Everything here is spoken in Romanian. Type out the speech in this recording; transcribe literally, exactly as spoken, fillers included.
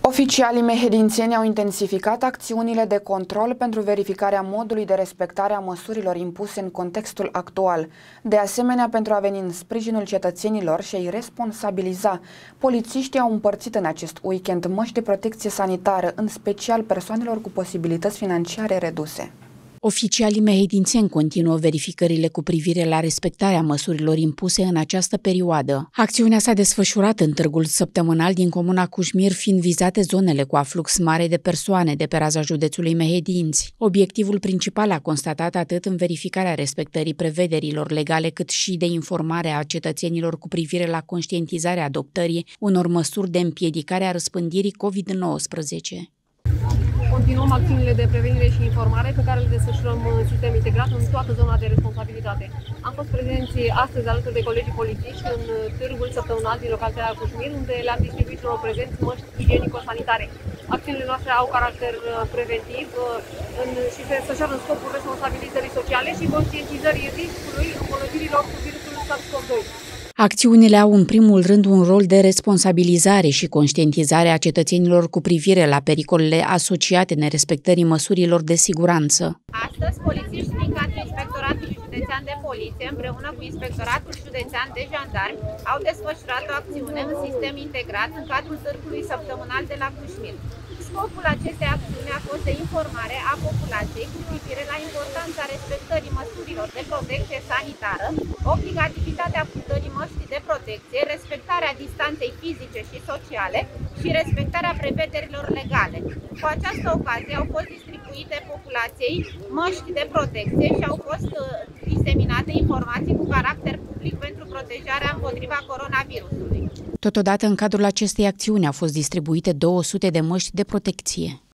Oficialii mehedințeni au intensificat acțiunile de control pentru verificarea modului de respectare a măsurilor impuse în contextul actual. De asemenea, pentru a veni în sprijinul cetățenilor și a-i responsabiliza, polițiștii au împărțit în acest weekend măști de protecție sanitară, în special persoanelor cu posibilități financiare reduse. Oficialii mehedințeni continuă verificările cu privire la respectarea măsurilor impuse în această perioadă. Acțiunea s-a desfășurat în târgul săptămânal din comuna Cușmir, fiind vizate zonele cu aflux mare de persoane de pe raza județului Mehedinți. Obiectivul principal a constatat atât în verificarea respectării prevederilor legale, cât și de informarea a cetățenilor cu privire la conștientizarea adoptării unor măsuri de împiedicare a răspândirii COVID nouăsprezece. Continuăm acțiunile de prevenire și informare pe care le desfășurăm în sistem integrat în toată zona de responsabilitate. Am fost prezenți astăzi alături de colegii polițiști în târgul săptămânal din localitatea Cușmir, unde le-am distribuit celor prezenți măști igienico-sanitare. Acțiunile noastre au caracter preventiv în, și se desfășoară în scopul responsabilizării sociale și conștientizării riscului învolătirilor cu virusul SARS-CoV doi. Acțiunile au în primul rând un rol de responsabilizare și conștientizare a cetățenilor cu privire la pericolele asociate nerespectării măsurilor de siguranță. Astăzi, polițiști din cadrul Inspectoratului Județean de Poliție, împreună cu Inspectoratul Județean de Jandarmi, au desfășurat o acțiune în sistem integrat în cadrul târgului săptămânal de la Cușmir. Scopul acestei acțiuni a fost de informare a populației cu privire la importanța respectării măsurilor de protecție sanitară, obligativitatea purtării măștii de protecție, respectarea distanței fizice și sociale și respectarea prevederilor legale. Cu această ocazie au fost distribuite populației măști de protecție și au fost diseminate informații cu caracter public pentru protejarea împotriva coronavirusului. Totodată, în cadrul acestei acțiuni au fost distribuite două sute de măști de protecție.